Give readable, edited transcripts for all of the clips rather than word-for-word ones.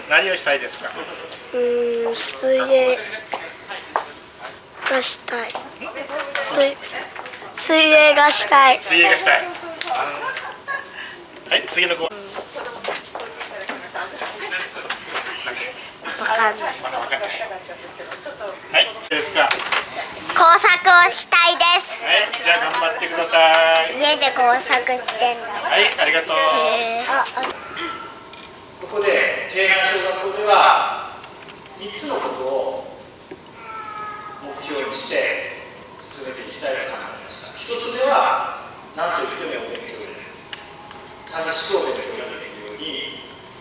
何をしたいですか？ 水泳がしたい。水泳がしたい。 水泳がしたい。はい、次の子。わかんない。 まだわかんない。はい、そうですか。 工作をしたいです。 はい、じゃあ頑張ってください。 家で工作してんだ。 はい、ありがとう。 ここで帝南小学校では3つのことを目標にして進めていきたいと考えました。1つ目は何といってもお勉強です。楽しくお勉強ができるように、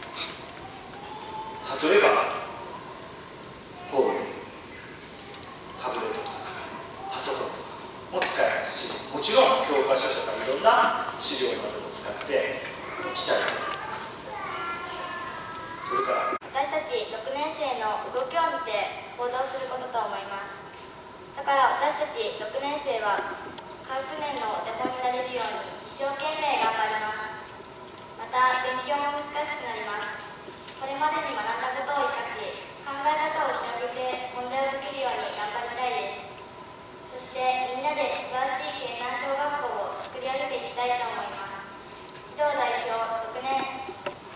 例えば工具、タブレットとかパソコンとかも使えますし、もちろん教科書とかいろんな資料などを使っていきたいと思います。それから私たち6年生の動きを見て行動することと思います。だから私たち6年生は科学年のお手本になれるように一生懸命頑張ります。また勉強も難しくなります。これまでに学んだことを生かし、考え方を広げて問題を解けるように頑張りたいです。そしてみんなで素晴らしい京南小学校を作り上げていきたいと思います。児童代表6年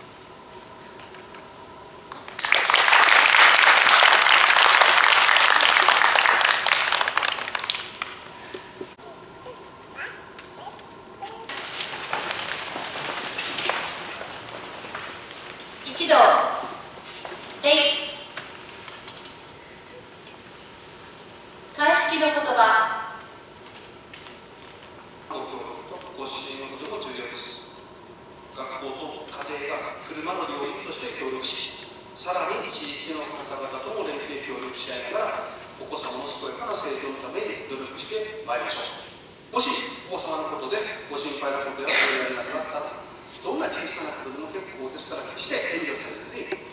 一同礼。開式の言葉。 ご主人のことも重要です。学校と家庭が車の領域として協力し、さらに地域の方々とも連携協力し合いながら、お子様の健やかな成長のために努力してまいりましょう。もしお子様のことでご心配なことやお願いがなかったら、どんな小さなことでも結構ですから、決して遠慮されずに